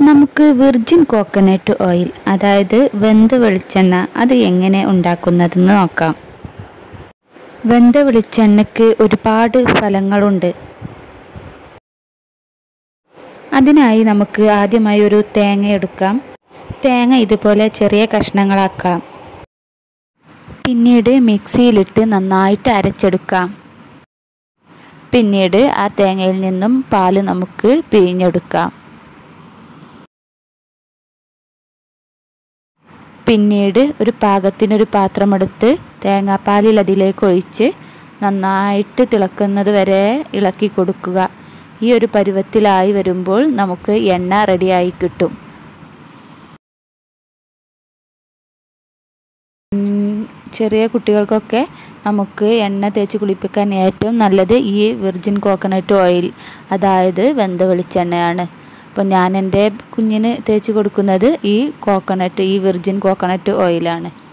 നമുക്ക് virgin coconut oil അതായത് വെന്ത വെളിച്ചെണ്ണ അത് എങ്ങനെ ഉണ്ടാക്കുന്നതെന്ന് നോക്കാം. വെന്ത വെളിച്ചെണ്ണയ്ക്ക് ഒരുപാട് ഫലങ്ങളുണ്ട്. അതിനായി നമുക്ക് ആദ്യമായി ഒരു തേങ്ങ എടുക്കാം. തേങ്ങ ഇതുപോലെ ചെറിയ കഷ്ണങ്ങളാക്കാം. പിന്നീട് മിക്സിയിലിട്ട് നന്നായിട്ട് അരച്ചെടുക്കാം. പിന്നീട് ആ തേങ്ങയിൽ നിന്നും പാല് നമുക്ക് പിഴിഞ്ഞെടുക്കാം. പിന്നീട് ഒരു പാകത്തിനൊരു പാത്രമെടുത്ത് തേങ്ങാപ്പാലിൽ അതിലേക്ക് ഒഴിച്ച് നന്നായിട്ട് തിളക്കുന്നത് വരെ ഇളക്കി കൊടുക്കുക. ഈ ഒരു പരുവത്തിലായി വരുമ്പോൾ നമുക്ക് എണ്ണ റെഡിയായി കിട്ടും. ചെറിയ കുട്ടികൾക്കൊക്കെ നമുക്ക് എണ്ണ തേച്ച് കുളിപ്പിക്കാൻ ഏറ്റവും നല്ലത് ഈ വിർജിൻ കോക്കനട്ട് ഓയിൽ അതായത് വെന്ത വെളിച്ചെണ്ണയാണ്. അപ്പോൾ ഞാൻ എൻ്റെ കുഞ്ഞിന് തേച്ച് കൊടുക്കുന്നത് ഈ വിർജിൻ കോക്കനട്ട് ഓയിലാണ്.